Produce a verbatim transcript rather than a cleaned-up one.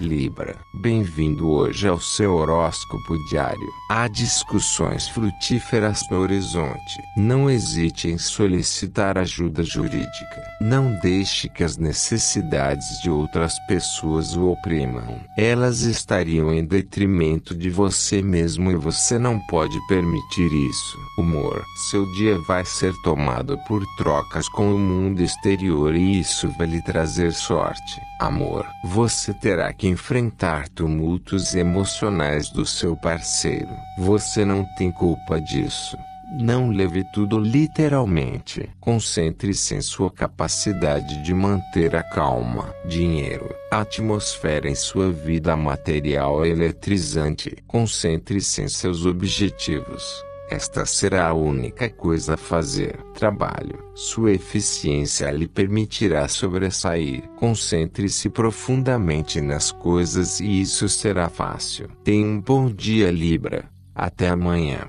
Libra, bem-vindo hoje ao seu horóscopo diário. Há discussões frutíferas no horizonte. Não hesite em solicitar ajuda jurídica. Não deixe que as necessidades de outras pessoas o oprimam. Elas estariam em detrimento de você mesmo e você não pode permitir isso. Humor. Seu dia vai ser tomado por trocas com o mundo exterior e isso vai lhe trazer sorte. Amor. Você terá que enfrentar tumultos emocionais do seu parceiro. Você não tem culpa disso. Não leve tudo literalmente. Concentre-se em sua capacidade de manter a calma. Dinheiro. A atmosfera em sua vida material é eletrizante. Concentre-se em seus objetivos. Esta será a única coisa a fazer. Trabalho. Sua eficiência lhe permitirá sobressair. Concentre-se profundamente nas coisas e isso será fácil. Tenha um bom dia, Libra. Até amanhã.